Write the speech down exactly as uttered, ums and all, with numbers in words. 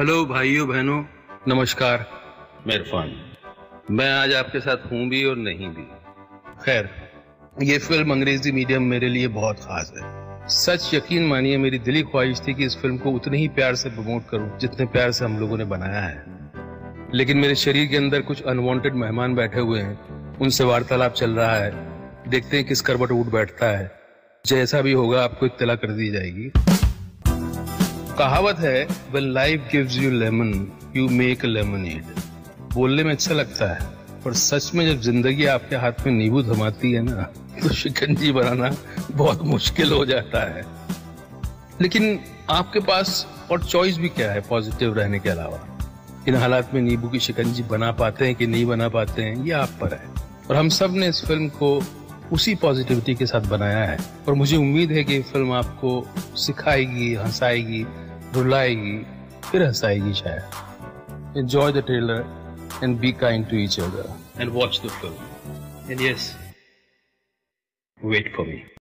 Hello भाइयों बहनों, नमस्कार। मैं इरफान। मैं आज आपके साथ हूं भी और नहीं भी। खैर, ये फिल्म अंग्रेजी मीडियम मेरे लिए बहुत खास है। सच यकीन मानिए, मेरी दिली ख्वाहिश थी कि इस फिल्म को उतने ही प्यार से प्रमोट करूं जितने प्यार से हम लोगों ने बनाया है। लेकिन मेरे शरीर के अंदर कुछ अनवांटेड मेहमान बैठे हुए हैं, उनसे वार्तालाप चल रहा है। देखते हैं किस करवट उठ बैठता है। जैसा भी होगा आपको इत्तला कर दी जाएगी। कहावत है, when life gives you lemon, you make a lemonade। बोलने में अच्छा लगता है, पर सच में जब जिंदगी आपके हाथ में नींबू थमाती है ना, तो शिकंजी बनाना बहुत मुश्किल हो जाता है। लेकिन आपके पास और चॉइस भी क्या है पॉजिटिव रहने के अलावा? इन हालात में नींबू की शिकंजी बना पाते हैं कि नहीं बना पाते हैं, ये आप पर है। और हम सब ने इस फिल्म को उसी पॉजिटिविटी के साथ बनाया है। और मुझे उम्मीद है कि ये फिल्म आपको सिखाएगी, हंसाएगी, रुलाएगी, फिर हंसाएगी शायद। Enjoy the trailer and be kind to each other and watch the film. And yes, wait for me.